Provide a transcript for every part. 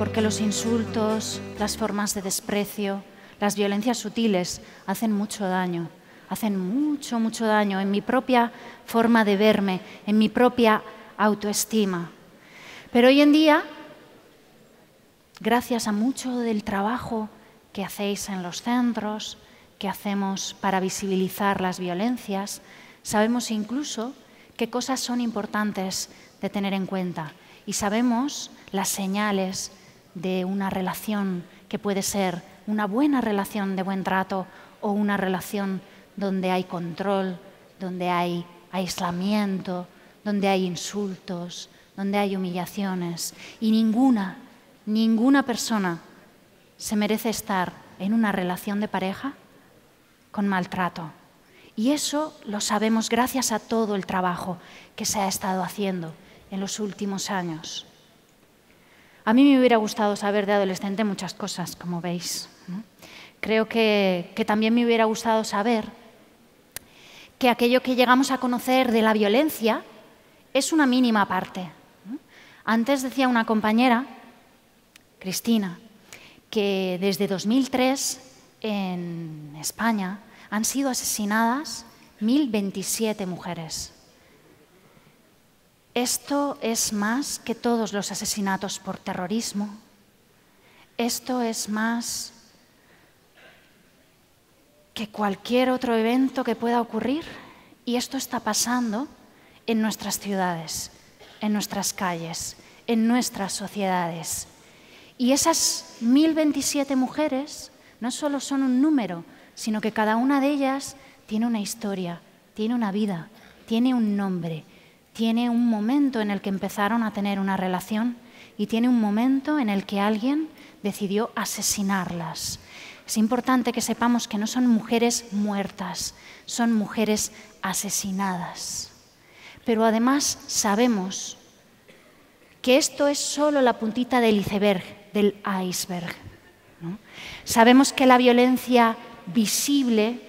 porque los insultos, las formas de desprecio, las violencias sutiles hacen mucho daño. Hacen mucho, mucho daño en mi propia forma de verme, en mi propia autoestima. Pero hoy en día, gracias a mucho del trabajo que hacéis en los centros, que hacemos para visibilizar las violencias, sabemos incluso qué cosas son importantes de tener en cuenta y sabemos las señales de una relación que puede ser una buena relación de buen trato o una relación donde hay control, donde hay aislamiento, donde hay insultos, donde hay humillaciones. Y ninguna persona se merece estar en una relación de pareja con maltrato. Y eso lo sabemos gracias a todo el trabajo que se ha estado haciendo en los últimos años. A mí me hubiera gustado saber de adolescente muchas cosas, como veis, ¿no? Creo que también me hubiera gustado saber que aquello que llegamos a conocer de la violencia es una mínima parte, ¿no? Antes decía una compañera, Cristina, que desde 2003 en España han sido asesinadas 1.027 mujeres. Esto es más que todos los asesinatos por terrorismo. Esto es más que cualquier otro evento que pueda ocurrir. Y esto está pasando en nuestras ciudades, en nuestras calles, en nuestras sociedades. Y esas 1.027 mujeres no solo son un número, sino que cada una de ellas tiene una historia, tiene una vida, tiene un nombre, tiene un momento en el que empezaron a tener una relación y tiene un momento en el que alguien decidió asesinarlas. Es importante que sepamos que no son mujeres muertas, son mujeres asesinadas. Pero además sabemos que esto es solo la puntita del iceberg, ¿no? Sabemos que la violencia visible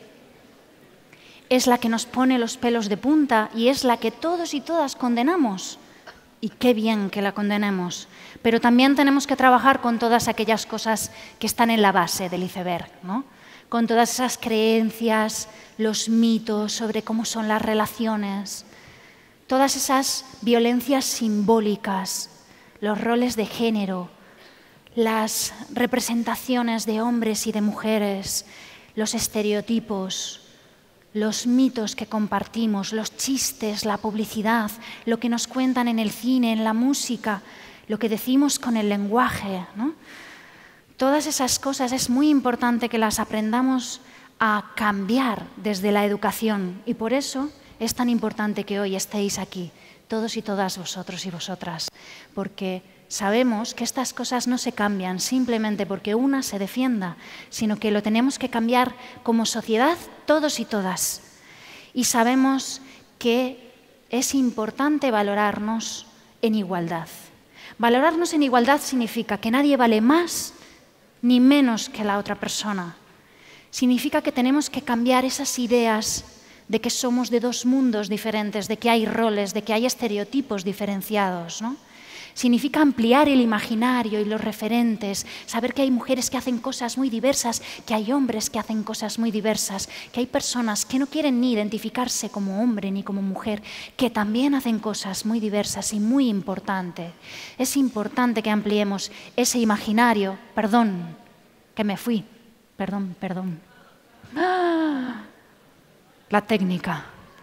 es la que nos pone los pelos de punta y es la que todos y todas condenamos. Y qué bien que la condenemos. Pero también tenemos que trabajar con todas aquellas cosas que están en la base del iceberg, ¿no? Con todas esas creencias, los mitos sobre cómo son las relaciones, todas esas violencias simbólicas, los roles de género, las representaciones de hombres y de mujeres, los estereotipos, los mitos que compartimos, los chistes, la publicidad, lo que nos cuentan en el cine, en la música, lo que decimos con el lenguaje, ¿no? Todas esas cosas es muy importante que las aprendamos a cambiar desde la educación y por eso es tan importante que hoy estéis aquí, todos y todas vosotros y vosotras, porque sabemos que estas cosas no se cambian simplemente porque una se defienda, sino que lo tenemos que cambiar como sociedad todos y todas. Y sabemos que es importante valorarnos en igualdad. Valorarnos en igualdad significa que nadie vale más ni menos que la otra persona. Significa que tenemos que cambiar esas ideas de que somos de dos mundos diferentes, de que hay roles, de que hay estereotipos diferenciados, ¿no? Significa ampliar el imaginario y los referentes, saber que hay mujeres que hacen cosas muy diversas, que hay hombres que hacen cosas muy diversas, que hay personas que no quieren ni identificarse como hombre ni como mujer, que también hacen cosas muy diversas y muy importantes. Es importante que ampliemos ese imaginario. Perdón, que me fui. Perdón. ¡Ah! La técnica.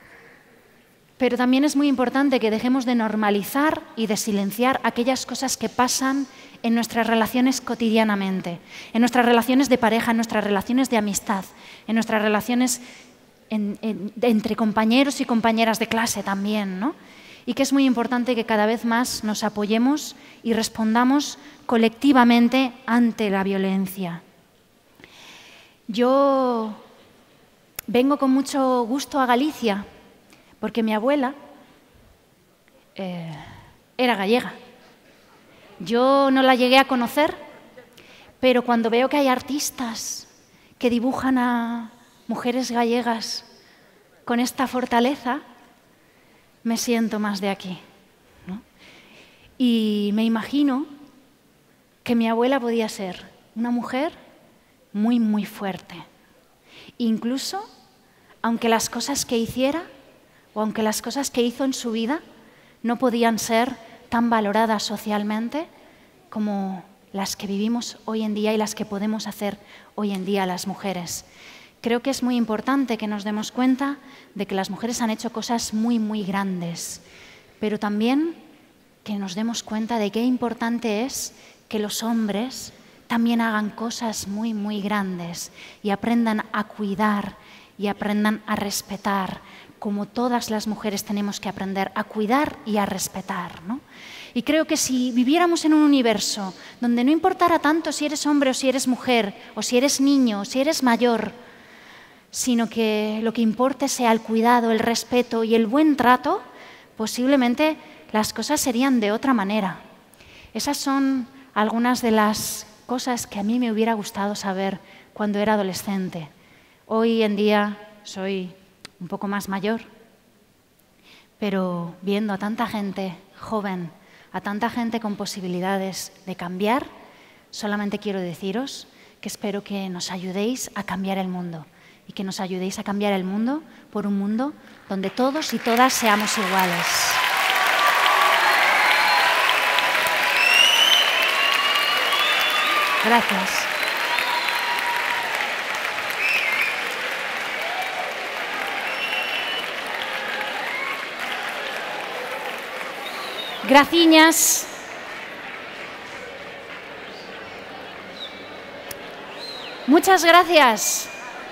Pero también es muy importante que dejemos de normalizar y de silenciar aquellas cosas que pasan en nuestras relaciones cotidianamente, en nuestras relaciones de pareja, en nuestras relaciones de amistad, en nuestras relaciones entre compañeros y compañeras de clase también, ¿no? Y que es muy importante que cada vez más nos apoyemos y respondamos colectivamente ante la violencia. Yo vengo con mucho gusto a Galicia, porque mi abuela era gallega. Yo no la llegué a conocer, pero cuando veo que hay artistas que dibujan a mujeres gallegas con esta fortaleza, me siento más de aquí, ¿no? Y me imagino que mi abuela podía ser una mujer muy, muy fuerte. Incluso, aunque las cosas que hiciera o aunque las cosas que hizo en su vida no podían ser tan valoradas socialmente como las que vivimos hoy en día y las que podemos hacer hoy en día las mujeres. Creo que es muy importante que nos demos cuenta de que las mujeres han hecho cosas muy, muy grandes, pero también que nos demos cuenta de qué importante es que los hombres también hagan cosas muy, muy grandes y aprendan a cuidar y aprendan a respetar, como todas las mujeres tenemos que aprender a cuidar y a respetar, ¿no? Y creo que si viviéramos en un universo donde no importara tanto si eres hombre o si eres mujer, o si eres niño o si eres mayor, sino que lo que importe sea el cuidado, el respeto y el buen trato, posiblemente las cosas serían de otra manera. Esas son algunas de las cosas que a mí me hubiera gustado saber cuando era adolescente. Hoy en día soy un poco más mayor, pero viendo a tanta gente joven, a tanta gente con posibilidades de cambiar, solamente quiero deciros que espero que nos ayudéis a cambiar el mundo y que nos ayudéis a cambiar el mundo por un mundo donde todos y todas seamos iguales. Gracias. Graciñas. Muchas gracias.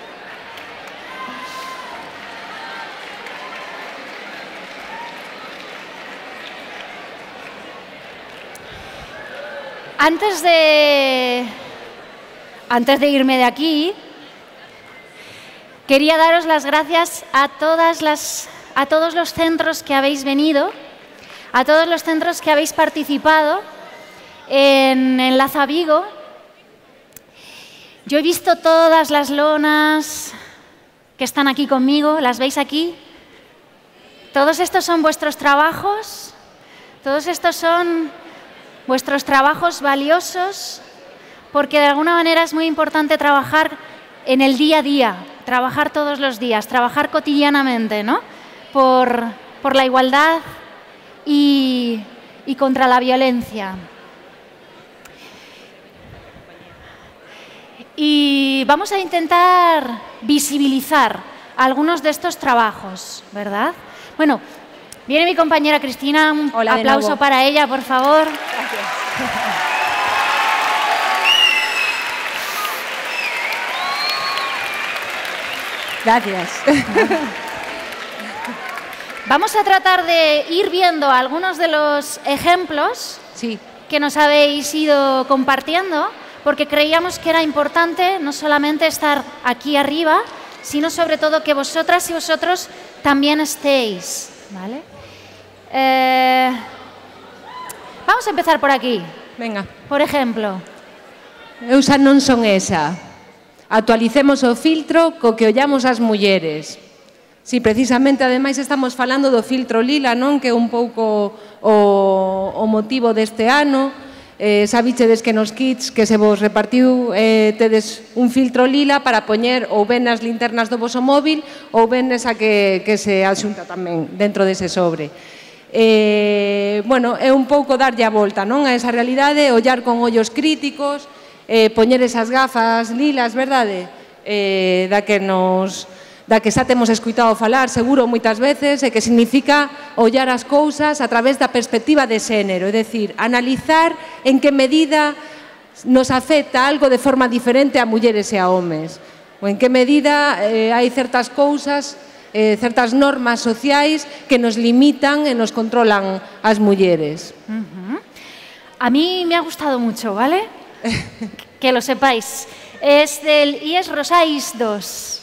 Antes de irme de aquí, quería daros las gracias a todos los centros que habéis venido, a todos los centros que habéis participado en Enlaza Vigo. Yo he visto todas las lonas que están aquí conmigo, ¿las veis aquí? Todos estos son vuestros trabajos, todos estos son vuestros trabajos valiosos, porque de alguna manera es muy importante trabajar en el día a día, trabajar todos los días, trabajar cotidianamente, ¿no? Por la igualdad y contra la violencia. Y vamos a intentar visibilizar algunos de estos trabajos, ¿verdad? Bueno, viene mi compañera Cristina, un aplauso para ella, por favor. Gracias. Vamos a tratar de ir viendo algunos de los ejemplos que nos habéis ido compartiendo, porque creíamos que era importante no solamente estar aquí arriba, sino sobre todo que vosotras y vosotros también estéis, ¿vale? Vamos a empezar por aquí. Venga. Por ejemplo. Eu xa non son esa. Actualicemos o filtro co que ollamos as mulleres. Si, precisamente, ademais, estamos falando do filtro lila, non? Que é un pouco o motivo deste ano. Sabichedes que nos kits que se vos repartiu tedes un filtro lila para poñer ou ben nas linternas do voso móvil ou ben nesa que se adxunta tamén dentro dese sobre. Bueno, é un pouco darlle a volta, non? A esa realidade, ollar con ollos críticos, poñer esas gafas lilas, verdade? Da que xa temos escuitado falar, seguro, moitas veces, e que significa ollar as cousas a través da perspectiva de xénero, é dicir, analizar en que medida nos afecta algo de forma diferente a mulleres e a homes, ou en que medida hai certas cousas, certas normas sociais que nos limitan e nos controlan as mulleres. A mí me ha gustado mucho, ¿vale? Que lo sepáis. Es del IES Rosais 2.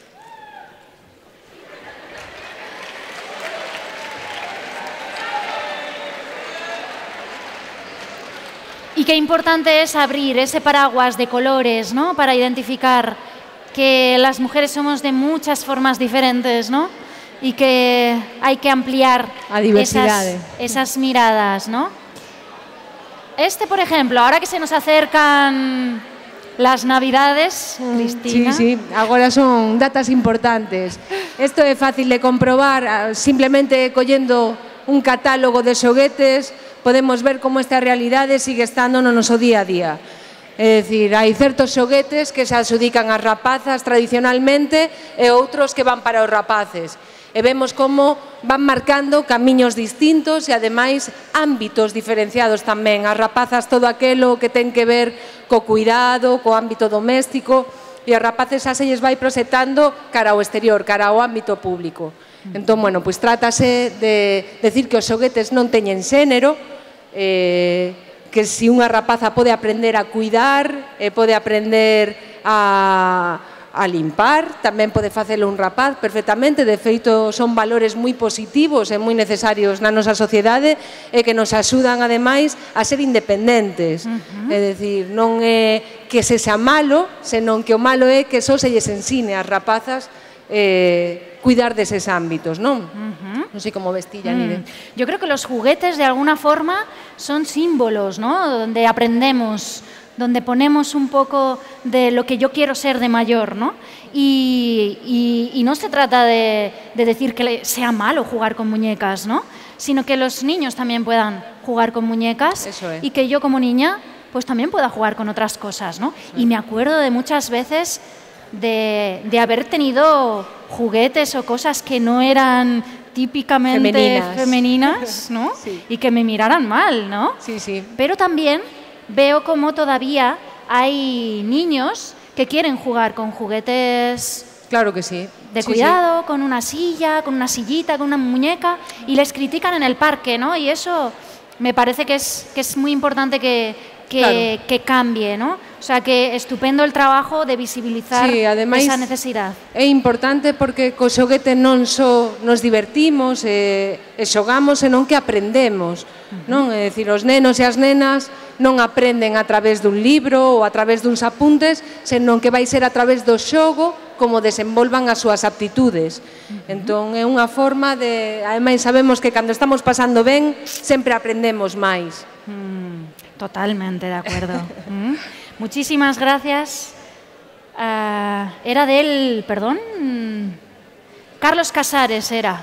Y qué importante es abrir ese paraguas de colores, ¿no? Para identificar que las mujeres somos de muchas formas diferentes, ¿no? Y que hay que ampliar a diversidade. Esas miradas, ¿no? por ejemplo, ahora que se nos acercan las Navidades, Cristina. Sí, agora son datas importantes. Isto é fácil de comprobar, simplemente collendo un catálogo de xoguetes, podemos ver como esta realidade sigue estando no noso día a día. É dicir, hai certos xoguetes que se adxudican ás rapazas tradicionalmente e outros que van para os rapaces. E vemos como van marcando camiños distintos e, ademais, ámbitos diferenciados tamén. As rapazas todo aquelo que ten que ver co cuidado, co ámbito doméstico, e as rapaces xa se lles vai proxectando cara ao exterior, cara ao ámbito público. Entón, bueno, pois trátase de decir que os xoguetes non teñen xénero, que se unha rapaza pode aprender a cuidar, pode aprender a limpar, tamén pode facelo un rapaz perfectamente. De feito, son valores moi positivos e moi necesarios na nosa sociedade e que nos axudan, ademais, a ser independentes. É dicir, non é que se xa malo, senón que o malo é que só se lles ensine ás rapazas cuidar deses ámbitos, non? Non sei como vestilla, Nire. Yo creo que los juguetes, de alguna forma, son símbolos, ¿no? Donde aprendemos, donde ponemos un poco de lo que yo quiero ser de mayor, ¿no? Y no se trata de decir que sea malo jugar con muñecas, ¿no? Sino que los niños también puedan jugar con muñecas y que yo como niña pues también pueda jugar con otras cosas, ¿no? Y me acuerdo de muchas veces de haber tenido juguetes o cosas que no eran típicamente femeninas, ¿no? Sí. Y que me miraran mal, ¿no? Sí, sí. Pero también veo como todavía hay niños que quieren jugar con juguetes. Claro que sí. De cuidado, con una silla, con una sillita, con una muñeca, y les critican en el parque, ¿no? Y eso me parece que es muy importante que cambie, ¿no? O sea, que estupendo el trabajo de visibilizar esa necesidad. É importante porque co xoguete non só nos divertimos e xogamos, senón que aprendemos, non? É dicir, os nenos e as nenas non aprenden a través dun libro ou a través duns apuntes, senón que vai ser a través do xogo como desenvolvan as súas aptitudes. Entón, é unha forma de... Ademais, sabemos que cando estamos pasando ben, sempre aprendemos máis. Totalmente de acuerdo. Muchísimas gracias. Era del, perdón, Carlos Casares era.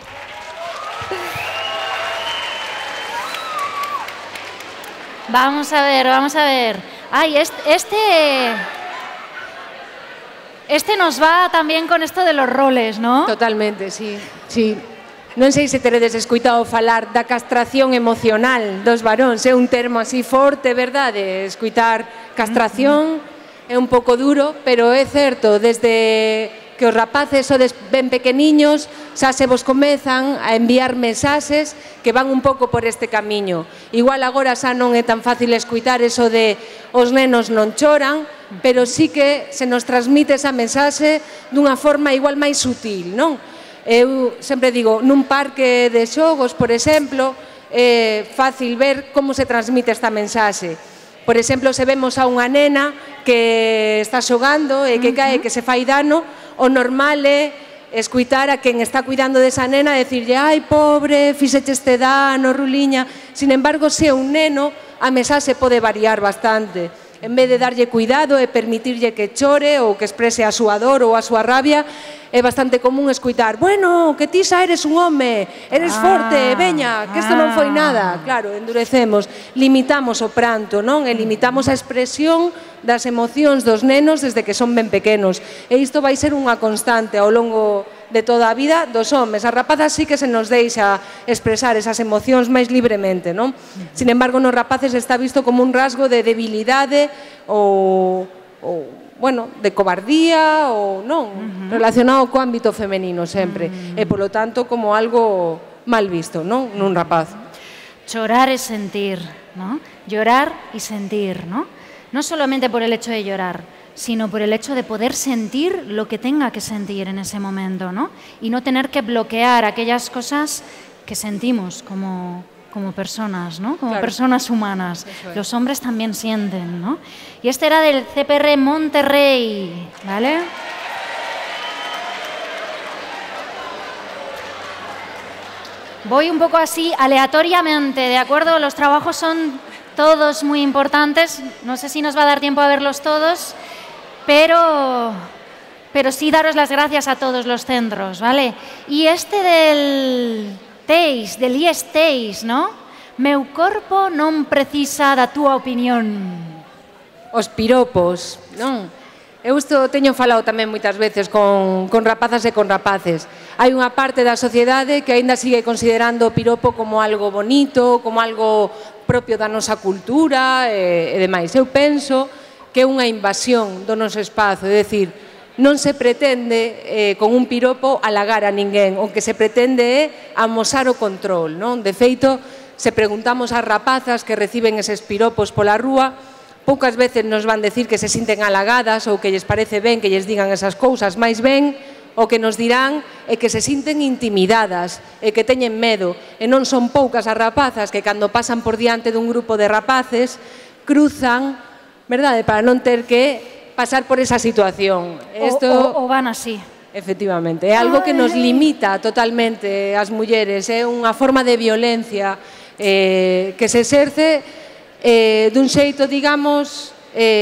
Vamos a ver. Ay, este nos va también con esto de los roles, ¿no? Totalmente, sí. Non sei se teredes escoitado falar da castración emocional dos varóns. É un termo así forte, verdade? Escoitar castración é un pouco duro, pero é certo, desde que os rapaces sodes ben pequeniños xa se vos comezan a enviar mensaxes que van un pouco por este camiño. Igual agora xa non é tan fácil escoitar eso de os nenos non choran, pero sí que se nos transmite esa mensaxe dunha forma igual máis sutil, non? Eu sempre digo, nun parque de xogos, por exemplo, é fácil ver como se transmite esta mensaxe. Por exemplo, se vemos a unha nena que está xogando e que cae, que se fai dano, o normal é escuitar a quen está cuidando desa nena e dicirlle, ai, pobre, fixeche este dano, ruliña. Sin embargo, se é un neno, a mensaxe pode variar bastante. En vez de darlle cuidado e permitirlle que chore ou que exprese a súa dor ou a súa rabia, é bastante común escuitar, bueno, que ti xa eres un home, eres forte, veña, que isto non foi nada. Claro, endurecemos, limitamos o pranto, non? E limitamos a expresión das emocións dos nenos desde que son ben pequenos. E isto vai ser unha constante ao longo de toda a vida dos homes. As rapazas sí que se nos deixa expresar esas emocións máis libremente, non? Sin embargo, nos rapaces está visto como un rasgo de debilidade ou bueno, de cobardía ou non, relacionado co ámbito femenino sempre, e polo tanto como algo mal visto, non? Nun rapaz. Chorar es sentir, ¿no? Llorar y sentir, ¿no? No solamente por el hecho de llorar, sino por el hecho de poder sentir lo que tenga que sentir en ese momento, ¿no? Y no tener que bloquear aquellas cosas que sentimos como personas, ¿no? Como personas humanas. Los hombres también sienten, ¿no? Y este era del CPR Monterrey, ¿vale? Voy un poco así aleatoriamente, ¿de acuerdo? Los trabajos son todos muy importantes. No sé si nos va a dar tiempo a verlos todos, pero sí daros las gracias a todos los centros, ¿vale? Y este del TEIS, del IES TEIS, ¿no? Meu corpo non precisa da túa opinión. Os piropos, non? Eu isto teño falado tamén moitas veces con rapazas e con rapaces. Hai unha parte da sociedade que aínda sigue considerando o piropo como algo bonito, como algo propio da nosa cultura e demais. Eu penso que é unha invasión do noso espazo, é dicir, non se pretende con un piropo halagar a ninguén, o que se pretende é amosar o control, non? De feito, se preguntamos ás rapazas que reciben eses piropos pola rúa, poucas veces nos van decir que se sinten halagadas ou que lles parece ben que lles digan esas cousas, máis ben o que nos dirán é que se sinten intimidadas e que teñen medo, e non son poucas as rapazas que cando pasan por diante dun grupo de rapaces cruzan, verdade, para non ter que pasar por esa situación. O van así. Efectivamente, é algo que nos limita totalmente as mulleres, é unha forma de violencia que se exerce dun xeito, digamos,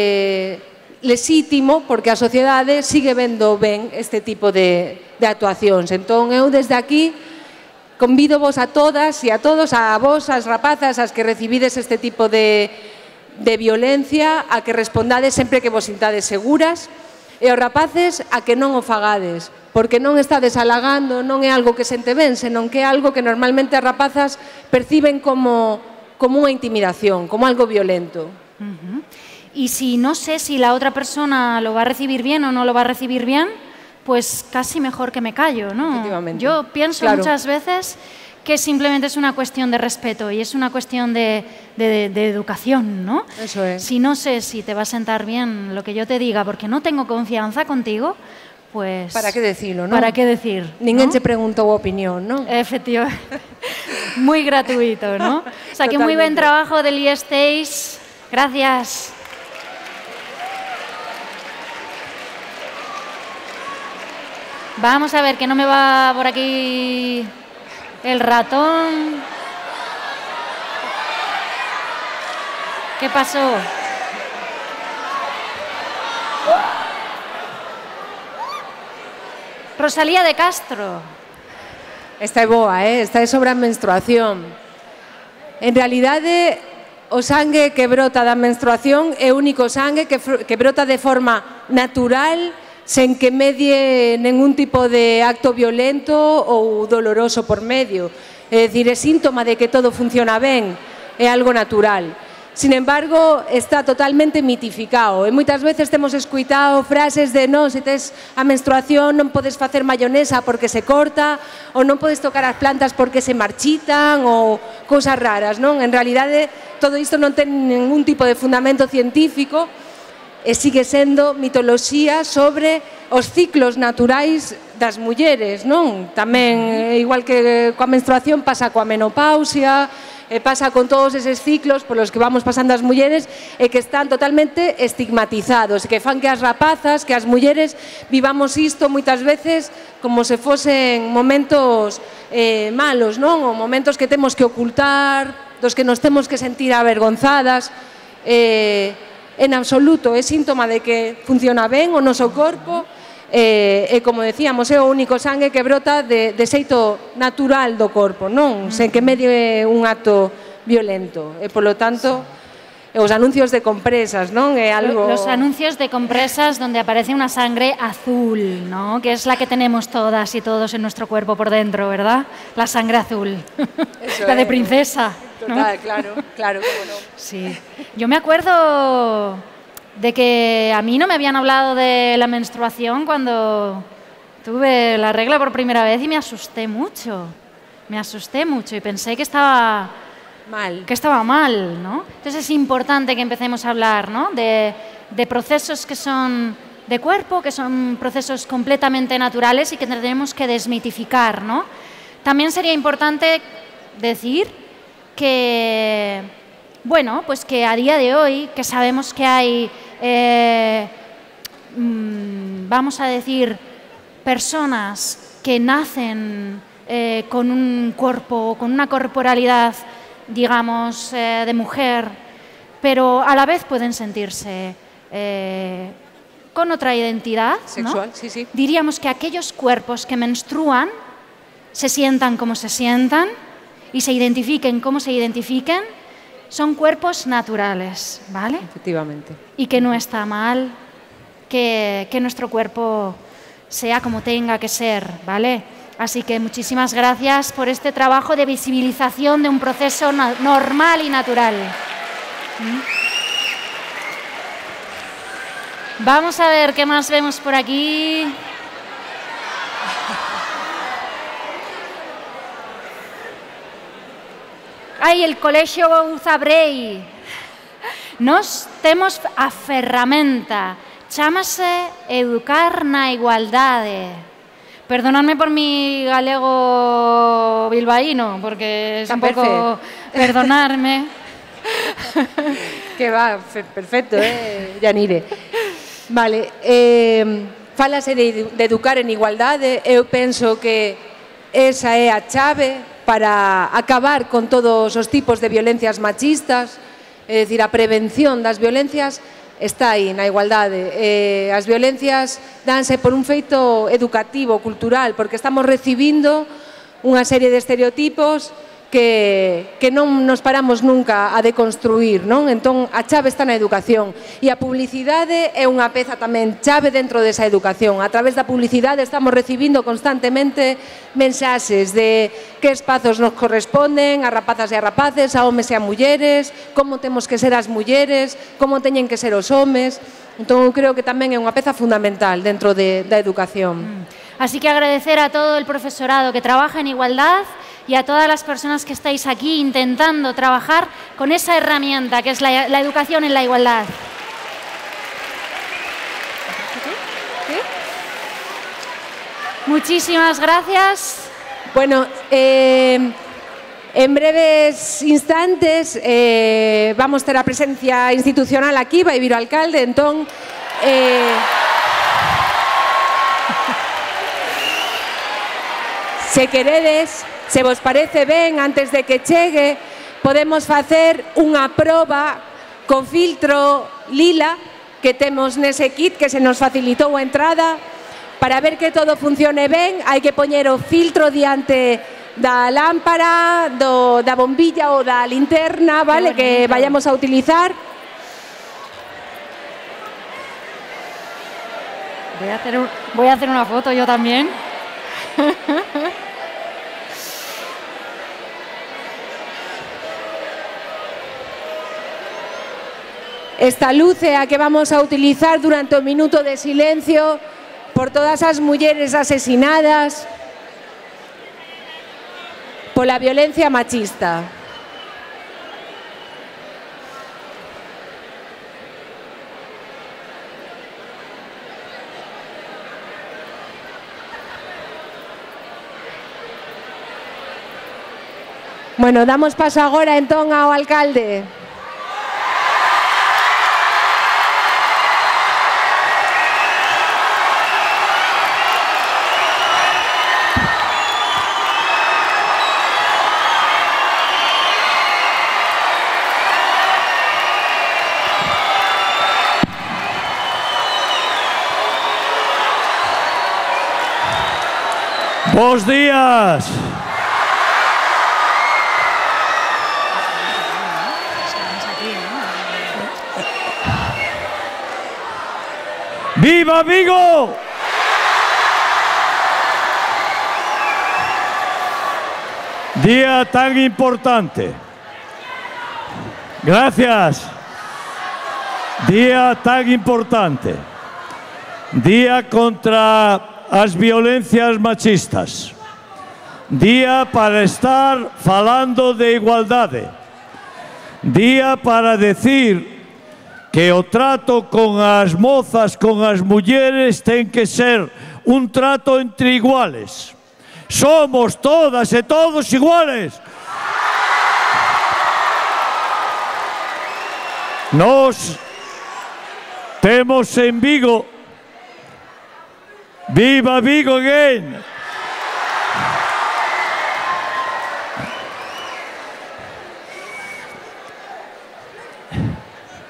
lexítimo, porque a sociedade sigue vendo ben este tipo de actuacións. Entón, eu desde aquí convido vos a todas e a todos, a vos, as rapazas, as que recibides este tipo de violencia, a que respondades sempre que vos sintades seguras, e aos rapaces a que non o fagades, porque non estades halagando, non é algo que sente ben, senón que é algo que normalmente as rapazas perciben como unha intimidación, como algo violento. Y si no sé si la otra persona lo va a recibir bien o no lo va a recibir bien, pues casi mejor que me callo, ¿no? Yo pienso muchas veces que simplemente es una cuestión de respeto y es una cuestión de educación, ¿no? Eso es. Si no sé si te va a sentar bien lo que yo te diga porque no tengo confianza contigo, pues... Para qué decirlo, ¿no? Para qué decir, Ninguén ¿no? se preguntou a opinión, ¿no? Efectivamente. Muy gratuito, ¿no? O sea, que muy buen trabajo del IES TEIS. Gracias. Vamos a ver, que no me va por aquí el ratón. ¿Qué pasó? Rosalía de Castro. Esta é boa, esta é sobre a menstruación. En realidade, o sangue que brota da menstruación é o único sangue que brota de forma natural, sen que medie ningún tipo de acto violento ou doloroso por medio. É dicir, é síntoma de que todo funciona ben, é algo natural. Sin embargo, está totalmente mitificado e moitas veces temos escuitado frases de non, se tes a menstruación non podes facer mayonesa porque se corta ou non podes tocar as plantas porque se marchitan ou cousas raras, non? En realidade, todo isto non ten ningún tipo de fundamento científico e sigue sendo mitoloxía sobre os ciclos naturais das mulleres, non? Tamén, igual que coa menstruación, pasa coa menopausia, pasa con todos eses ciclos polos que vamos pasando as mulleres e que están totalmente estigmatizados, que fan que as rapazas, que as mulleres vivamos isto moitas veces como se fosen momentos malos, non? Ou momentos que temos que ocultar, dos que nos temos que sentir avergonzadas. En absoluto, é síntoma de que funciona ben o noso corpo e, como decíamos, é o único sangue que brota de xeito natural do corpo, non? Sen que medie un acto violento. E, polo tanto, os anuncios de compresas, non? É algo... Los anuncios de compresas donde aparece una sangre azul, ¿no? Que es la que tenemos todas y todos en nuestro cuerpo por dentro, ¿verdad? La sangre azul. Eso la de princesa. Total, ¿no? Claro, cómo no. Sí. Yo me acuerdo de que a mí no me habían hablado de la menstruación cuando tuve la regla por primera vez y me asusté mucho. Y pensé que estaba mal, ¿no? Entonces es importante que empecemos a hablar, ¿no? de procesos que son de cuerpo, que son procesos completamente naturales y que tenemos que desmitificar, ¿no? También sería importante decir que, bueno, pues que a día de hoy, que sabemos que hay, vamos a decir, personas que nacen con un cuerpo, con una corporalidad, digamos, de mujer, pero a la vez pueden sentirse con otra identidad, sexual, ¿no? sí, sí. Diríamos que aquellos cuerpos que menstruan se sientan como se sientan y se identifiquen como se identifiquen, son cuerpos naturales, ¿vale? Efectivamente. Y que no está mal que nuestro cuerpo sea como tenga que ser, ¿vale? Así que muchísimas gracias por este trabajo de visibilización de un proceso normal y natural. Vamos a ver qué más vemos por aquí. Ai, el Colexio Uzabrei. Nós temos a ferramenta, chámase Educar na Igualdade. Perdonadme por mi galego bilbaíno, porque es un poco... Perdonarme. Que va, perfecto, Yanire. Vale, fálase de educar en igualdade, eu penso que esa é a chave para acabar con todos os tipos de violencias machistas, é dicir, a prevención das violencias está aí na igualdade. As violencias danse por un feito educativo, cultural, porque estamos recibindo unha serie de estereotipos que non nos paramos nunca a deconstruir, non? Entón, a chave está na educación. E a publicidade é unha peza tamén chave dentro desa educación. A través da publicidade estamos recibindo constantemente mensaxes de que espazos nos corresponden a rapazas e a rapaces, a homes e a mulleres, como temos que ser as mulleres, como teñen que ser os homes. Entón, eu creo que tamén é unha peza fundamental dentro da educación. Así que agradecer a todo el profesorado que trabaja en igualdad y a todas las personas que estáis aquí intentando trabajar con esa herramienta que es la educación en la igualdad. Muchísimas gracias. Bueno, en breves instantes vamos a ter a presencia institucional aquí, vai vir o alcalde, entón... Se queredes, se vos parece ben, antes de que chegue, podemos facer unha proba co filtro lila que temos nese kit que se nos facilitou a entrada. Para ver que todo funcione ben, hai que poñer o filtro diante da lámpara, da bombilla ou da linterna, vale, que vayamos a utilizar. Voy a hacer una foto yo también. Esta luz é a que vamos a utilizar durante o minuto de silencio por todas as mulleres asesinadas pola violencia machista. Bueno, damos paso agora entón ao alcalde. Bos días. ¡Viva Vigo! Día tan importante. Gracias. Día tan importante. Día contra as violencias machistas. Día para estar falando de igualdade. Día para decir que o trato con as mozas, con as mulleres, ten que ser un trato entre iguales. Somos todas e todos iguales. Nos temos en Vigo. Viva Vigo again!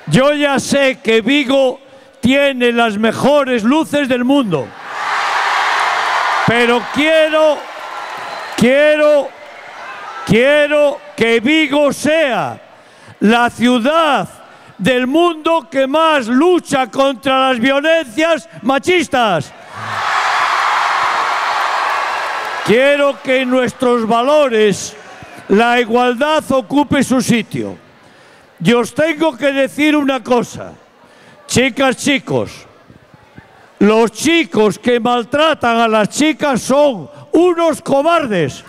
Yo ya sé que Vigo tiene las mejores luces del mundo, pero quiero que Vigo sea la ciudad del mundo que más lucha contra las violencias machistas. Quiero que en nuestros valores la igualdad ocupe su sitio. Y os tengo que decir una cosa, chicas, chicos, los chicos que maltratan a las chicas son unos cobardes.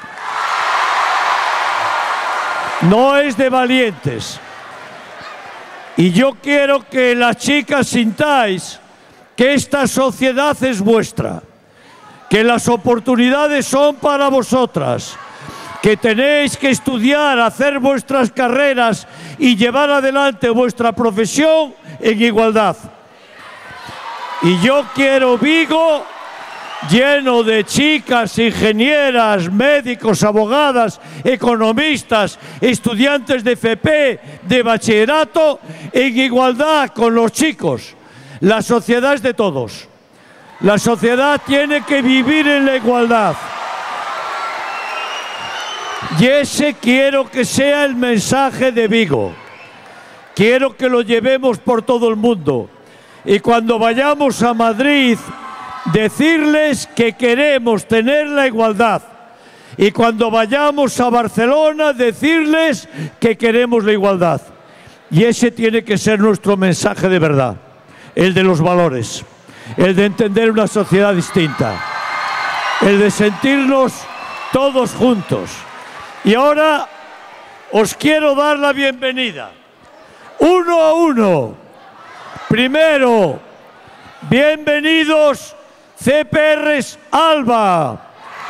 No es de valientes. Y yo quiero que las chicas sintáis que esta sociedad es vuestra, que las oportunidades son para vosotras, que tenéis que estudiar, hacer vuestras carreras y llevar adelante vuestra profesión en igualdad. Y yo quiero Vigo lleno de chicas, ingenieras, médicos, abogadas, economistas, estudiantes de FP, de bachillerato, en igualdad con los chicos. La sociedad es de todos. La sociedad tiene que vivir en la igualdad. Y ese quiero que sea el mensaje de Vigo. Quiero que lo llevemos por todo el mundo. Y cuando vayamos a Madrid, decirles que queremos tener la igualdad. Y cuando vayamos a Barcelona, decirles que queremos la igualdad. Y ese tiene que ser nuestro mensaje de verdad. El de los valores. El de entender una sociedad distinta. El de sentirnos todos juntos. Y ahora os quiero dar la bienvenida. Uno a uno. Primero, bienvenidos CPRs Alba,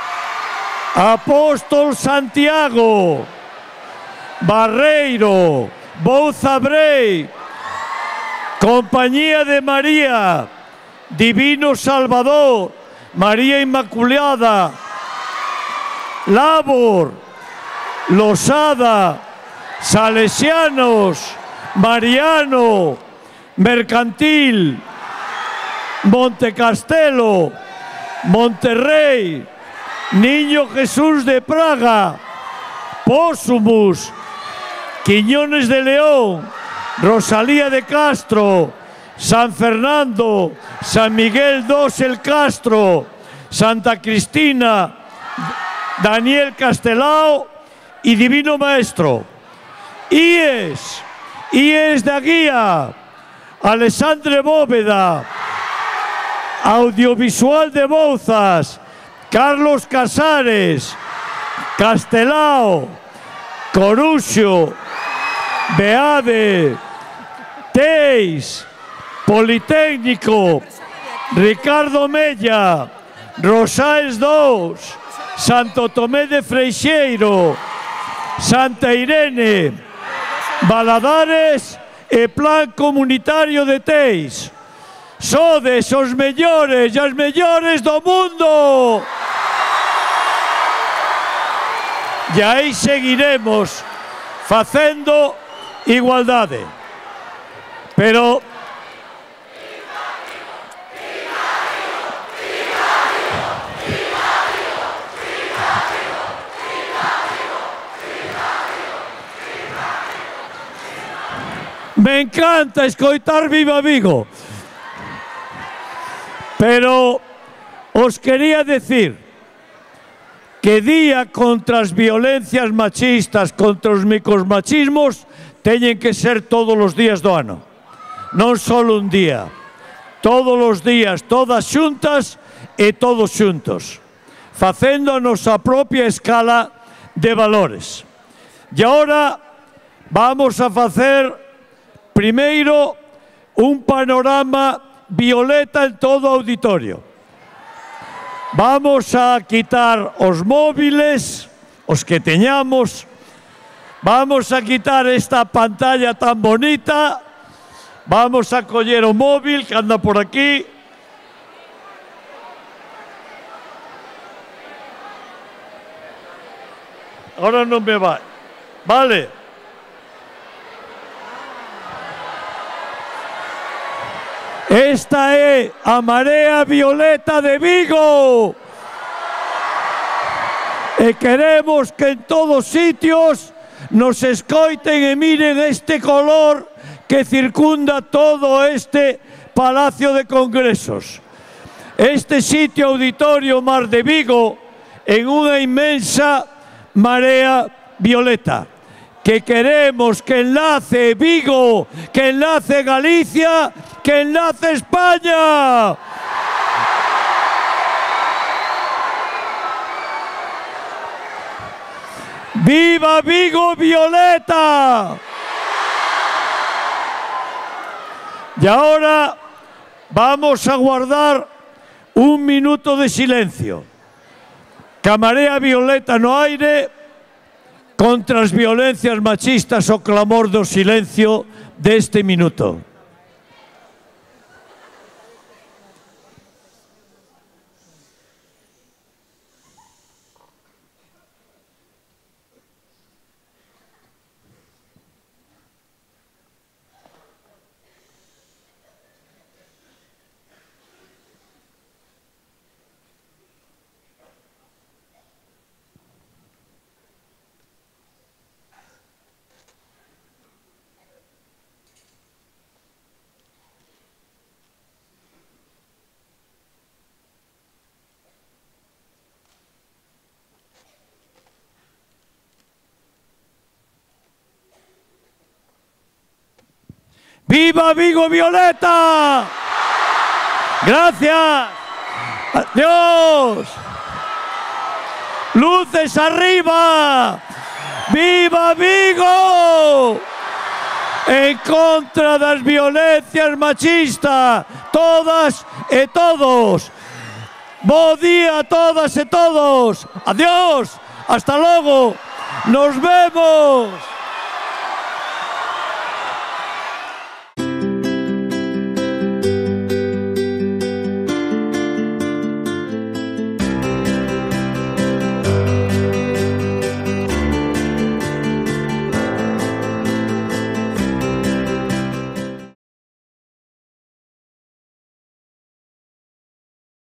Apóstol Santiago, Barreiro, Bouza Brei, Compañía de María, Divino Salvador, María Inmaculada, Labor, Losada, Salesianos, Mariano, Mercantil, Montecastelo, Monterrey, Niño Jesús de Praga, Pósumus, Quiñones de León, Rosalía de Castro, San Fernando, San Miguel II el Castro, Santa Cristina, Daniel Castelao y Divino Maestro. IES de Aguía, Alessandre Bóveda, Audiovisual de Bouzas, Carlos Casares, Castelao, Coruxo, Beade, Teis, Politécnico, Ricardo Mella, Rosáez II, Santo Tomé de Freixeiro, Santa Irene, Valadares e Plan Comunitario de Teis. Sodes os mellores e as mellores do mundo. E aí seguiremos facendo igualdade. Pero me encanta escoitar Viva Vigo. Pero os quería decir que día contra as violencias machistas, contra os micromachismos, teñen que ser todos os días do ano. Non só un día. Todos os días, todas xuntas e todos xuntos. Facendo a nosa propia escala de valores. E agora vamos a facer primeiro un panorama violeta en todo o auditorio. Vamos a quitar os móviles, os que teñamos. Vamos a quitar esta pantalla tan bonita. Vamos a coller o móvil que anda por aquí. Ahora non me vai. Vale. Esta é a Marea Violeta de Vigo. E queremos que en todos sitios nos escoiten e miren este color que circunda todo este Palacio de Congresos. Este sitio auditorio Mar de Vigo en unha inmensa marea violeta, que queremos que enlace Vigo, que enlace Galicia, que enlace España. ¡Viva Vigo Violeta! Y ahora vamos a guardar un minuto de silencio. Que a Marea Violeta no aire contra as violencias machistas, o clamor do silencio deste minuto. ¡Viva Vigo Violeta! ¡Gracias! ¡Adiós! ¡Luces arriba! ¡Viva Vigo! En contra das violencias machistas, todas e todos. Bo día a todas e todos. Adiós. Hasta logo. Nos vemos.